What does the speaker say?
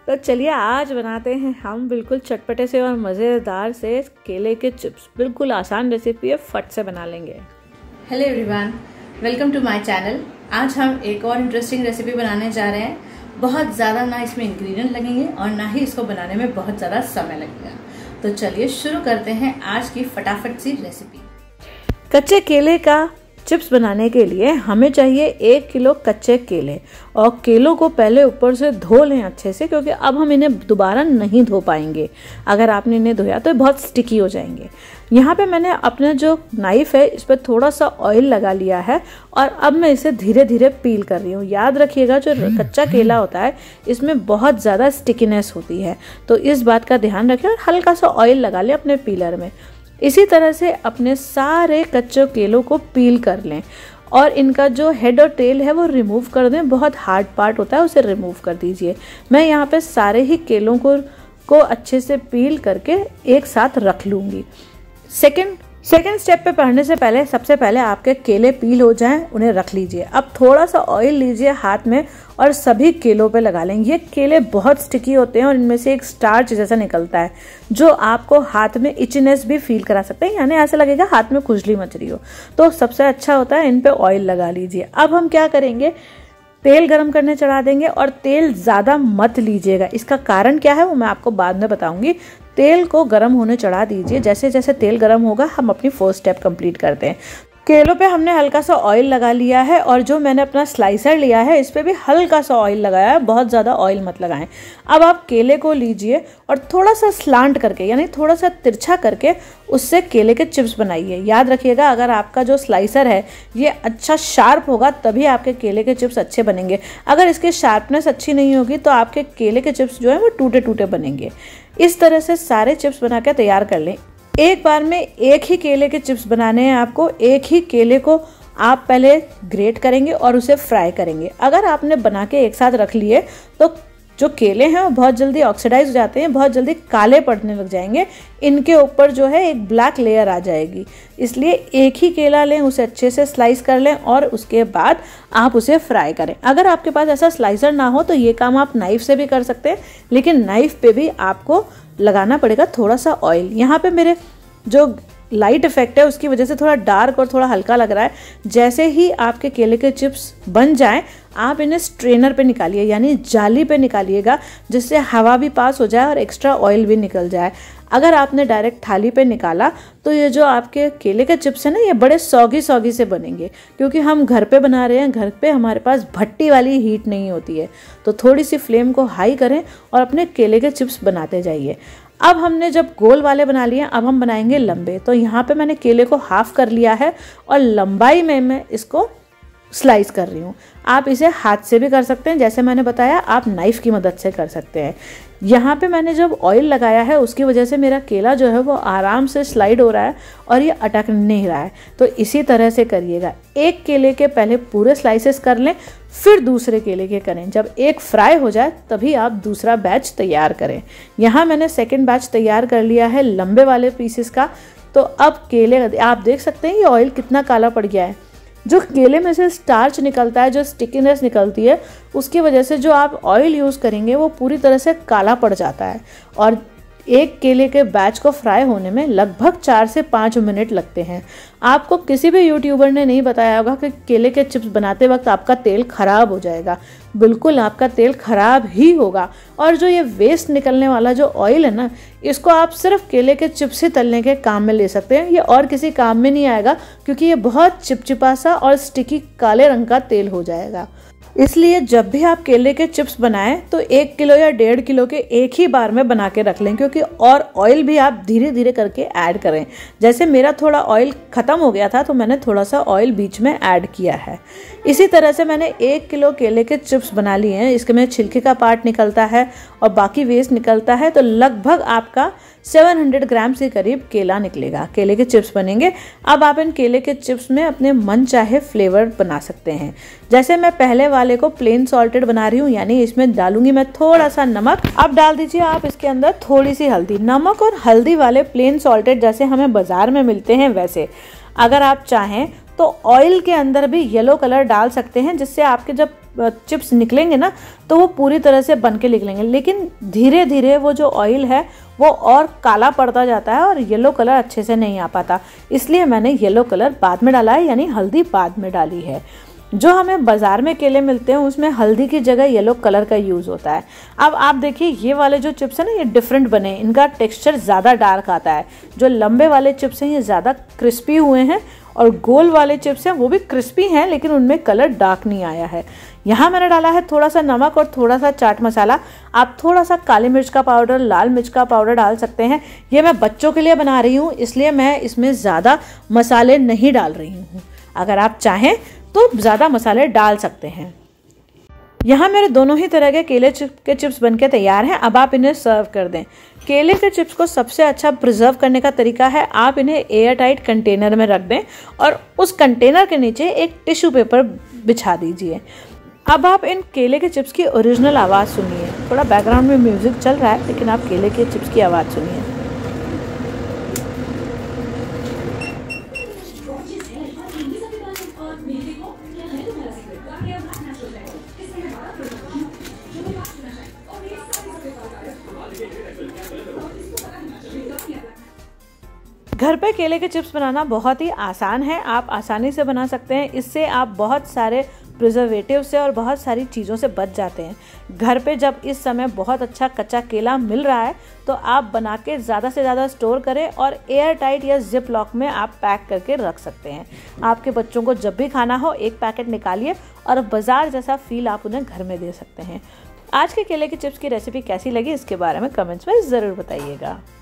तो चलिए आज बनाते हैं हम बिल्कुल चटपटे से और मज़ेदार से केले के चिप्स। बिल्कुल आसान रेसिपी है, फट से बना लेंगे। Hello everyone, welcome to my channel. आज हम एक और इंटरेस्टिंग रेसिपी बनाने जा रहे हैं। बहुत ज़्यादा ना इसमें इंग्रेडिएंट लगेंगे और ना ही इसको बनाने में बहुत ज़्यादा समय लगेगा। तो चलिए शुरू करते हैं आज की फटाफट सी रेसिपी। कच्चे केले का चिप्स बनाने के लिए हमें चाहिए 1 किलो कच्चे केले। और केलों को पहले ऊपर से धो लें अच्छे से, क्योंकि अब हम इन्हें दोबारा नहीं धो पाएंगे। अगर आपने इन्हें धोया तो बहुत स्टिकी हो जाएंगे। यहाँ पे मैंने अपना जो नाइफ है इस पर थोड़ा सा ऑयल लगा लिया है और अब मैं इसे धीरे धीरे पील कर रही हूँ। याद रखिएगा, जो कच्चा केला होता है इसमें बहुत ज़्यादा स्टिकीनेस होती है, तो इस बात का ध्यान रखें और हल्का सा ऑयल लगा लें अपने पीलर में। इसी तरह से अपने सारे कच्चे केलों को पील कर लें और इनका जो हेड और टेल है वो रिमूव कर दें। बहुत हार्ड पार्ट होता है उसे रिमूव कर दीजिए। मैं यहाँ पे सारे ही केलों को अच्छे से पील करके एक साथ रख लूँगी। सेकेंड स्टेप पे पढ़ने से पहले सबसे पहले आपके केले पील हो जाएं, उन्हें रख लीजिए। अब थोड़ा सा ऑयल लीजिए हाथ में और सभी केलों पे लगा लेंगे। ये केले बहुत स्टिकी होते हैं और इनमें से एक स्टार्च जैसा निकलता है जो आपको हाथ में इचनेस भी फील करा सकते हैं, यानी ऐसा लगेगा हाथ में खुजली मच रही हो। तो सबसे अच्छा होता है इन पे ऑयल लगा लीजिए। अब हम क्या करेंगे, तेल गरम करने चढ़ा देंगे और तेल ज़्यादा मत लीजिएगा। इसका कारण क्या है वो मैं आपको बाद में बताऊंगी। तेल को गरम होने चढ़ा दीजिए। जैसे जैसे तेल गरम होगा हम अपनी फर्स्ट स्टेप कंप्लीट करते हैं। केलों पे हमने हल्का सा ऑयल लगा लिया है और जो मैंने अपना स्लाइसर लिया है इस पे भी हल्का सा ऑयल लगाया है। बहुत ज़्यादा ऑयल मत लगाएं। अब आप केले को लीजिए और थोड़ा सा स्लांट करके, यानी थोड़ा सा तिरछा करके उससे केले के चिप्स बनाइए। याद रखिएगा, अगर आपका जो स्लाइसर है ये अच्छा शार्प होगा तभी आपके केले के चिप्स अच्छे बनेंगे। अगर इसकी शार्पनेस अच्छी नहीं होगी तो आपके केले के चिप्स जो है वो टूटे टूटे बनेंगे। इस तरह से सारे चिप्स बना के तैयार कर लें। एक बार में एक ही केले के चिप्स बनाने हैं आपको। एक ही केले को आप पहले ग्रेट करेंगे और उसे फ्राई करेंगे। अगर आपने बना के एक साथ रख लिए तो जो केले हैं वो बहुत जल्दी ऑक्सीडाइज हो जाते हैं, बहुत जल्दी काले पड़ने लग जाएंगे। इनके ऊपर जो है एक ब्लैक लेयर आ जाएगी। इसलिए एक ही केला लें, उसे अच्छे से स्लाइस कर लें और उसके बाद आप उसे फ्राई करें। अगर आपके पास ऐसा स्लाइसर ना हो तो ये काम आप नाइफ से भी कर सकते हैं, लेकिन नाइफ पे भी आपको लगाना पड़ेगा थोड़ा सा ऑयल। यहाँ पे मेरे जो लाइट इफेक्ट है उसकी वजह से थोड़ा डार्क और थोड़ा हल्का लग रहा है। जैसे ही आपके केले के चिप्स बन जाएं आप इन्हें स्ट्रेनर पे निकालिए, यानी जाली पे निकालिएगा, जिससे हवा भी पास हो जाए और एक्स्ट्रा ऑयल भी निकल जाए। अगर आपने डायरेक्ट थाली पे निकाला तो ये जो आपके केले के चिप्स हैं ना ये बड़े सौगी सौगी से बनेंगे, क्योंकि हम घर पे बना रहे हैं। घर पे हमारे पास भट्टी वाली हीट नहीं होती है, तो थोड़ी सी फ्लेम को हाई करें और अपने केले के चिप्स बनाते जाइए। अब हमने जब गोल वाले बना लिए, अब हम बनाएंगे लंबे। तो यहाँ पे मैंने केले को हाफ कर लिया है और लंबाई में मैं इसको स्लाइस कर रही हूँ। आप इसे हाथ से भी कर सकते हैं, जैसे मैंने बताया आप नाइफ की मदद से कर सकते हैं। यहाँ पे मैंने जब ऑयल लगाया है उसकी वजह से मेरा केला जो है वो आराम से स्लाइड हो रहा है और ये अटक नहीं रहा है। तो इसी तरह से करिएगा। एक केले के पहले पूरे स्लाइसेस कर लें, फिर दूसरे केले के करें। जब एक फ्राई हो जाए तभी आप दूसरा बैच तैयार करें। यहाँ मैंने सेकेंड बैच तैयार कर लिया है लंबे वाले पीसेस का। तो अब केले आप देख सकते हैं ये ऑयल कितना काला पड़ गया है। जो केले में से स्टार्च निकलता है, जो स्टिकीनेस निकलती है, उसकी वजह से जो आप ऑयल यूज़ करेंगे वो पूरी तरह से काला पड़ जाता है। और एक केले के बैच को फ्राई होने में लगभग 4 से 5 मिनट लगते हैं। आपको किसी भी यूट्यूबर ने नहीं बताया होगा कि केले के चिप्स बनाते वक्त आपका तेल खराब हो जाएगा। बिल्कुल आपका तेल खराब ही होगा। और जो ये वेस्ट निकलने वाला जो ऑयल है ना, इसको आप सिर्फ केले के चिप्स ही तलने के काम में ले सकते हैं। ये और किसी काम में नहीं आएगा, क्योंकि ये बहुत चिपचिपा सा और स्टिकी काले रंग का तेल हो जाएगा। इसलिए जब भी आप केले के चिप्स बनाएं तो 1 किलो या 1.5 किलो के एक ही बार में बना के रख लें, क्योंकि और ऑयल भी आप धीरे धीरे करके ऐड करें। जैसे मेरा थोड़ा ऑयल ख़त्म हो गया था तो मैंने थोड़ा सा ऑयल बीच में ऐड किया है। इसी तरह से मैंने 1 किलो केले के चिप्स बना लिए हैं। इसके में छिलके का पार्ट निकलता है और बाकी वेस्ट निकलता है, तो लगभग आपका 700 ग्राम के करीब केला निकलेगा। केले के चिप्स बनेंगे। अब आप इन केले के चिप्स में अपने मन चाहे फ्लेवर बना सकते हैं। जैसे मैं पहले वाले को प्लेन सॉल्टेड बना रही हूँ, यानी इसमें डालूंगी मैं थोड़ा सा नमक। अब डाल दीजिए आप इसके अंदर थोड़ी सी हल्दी। नमक और हल्दी वाले प्लेन सॉल्टेड जैसे हमें बाजार में मिलते हैं वैसे। अगर आप चाहें तो ऑयल के अंदर भी येलो कलर डाल सकते हैं, जिससे आपके जब चिप्स निकलेंगे ना तो वो पूरी तरह से बन के निकलेंगे। लेकिन धीरे धीरे वो जो ऑयल है वो और काला पड़ता जाता है और येलो कलर अच्छे से नहीं आ पाता, इसलिए मैंने येलो कलर बाद में डाला है, यानी हल्दी बाद में डाली है। जो हमें बाज़ार में केले मिलते हैं उसमें हल्दी की जगह येलो कलर का यूज़ होता है। अब आप देखिए ये वाले जो चिप्स हैं ना ये डिफरेंट बने, इनका टेक्सचर ज़्यादा डार्क आता है। जो लंबे वाले चिप्स हैं ये ज़्यादा क्रिस्पी हुए हैं और गोल वाले चिप्स हैं वो भी क्रिस्पी हैं लेकिन उनमें कलर डार्क नहीं आया है। यहाँ मैंने डाला है थोड़ा सा नमक और थोड़ा सा चाट मसाला। आप थोड़ा सा काली मिर्च का पाउडर, लाल मिर्च का पाउडर डाल सकते हैं। ये मैं बच्चों के लिए बना रही हूँ इसलिए मैं इसमें ज़्यादा मसाले नहीं डाल रही हूँ। अगर आप चाहें तो ज़्यादा मसाले डाल सकते हैं। यहाँ मेरे दोनों ही तरह के केले के चिप्स बनके तैयार हैं। अब आप इन्हें सर्व कर दें। केले के चिप्स को सबसे अच्छा प्रिजर्व करने का तरीका है आप इन्हें एयर टाइट कंटेनर में रख दें और उस कंटेनर के नीचे एक टिश्यू पेपर बिछा दीजिए। अब आप इन केले के चिप्स की ओरिजिनल आवाज़ सुनिए। थोड़ा बैकग्राउंड में म्यूज़िक चल रहा है लेकिन आप केले के चिप्स की आवाज़ सुनिए। घर पे केले के चिप्स बनाना बहुत ही आसान है, आप आसानी से बना सकते हैं। इससे आप बहुत सारे प्रिजर्वेटिव से और बहुत सारी चीज़ों से बच जाते हैं। घर पे जब इस समय बहुत अच्छा कच्चा केला मिल रहा है तो आप बना के ज़्यादा से ज़्यादा स्टोर करें और एयर टाइट या जिप लॉक में आप पैक करके रख सकते हैं। आपके बच्चों को जब भी खाना हो एक पैकेट निकालिए और बाज़ार जैसा फील आप उन्हें घर में दे सकते हैं। आज के केले के चिप्स की रेसिपी कैसी लगी इसके बारे में कमेंट्स में ज़रूर बताइएगा।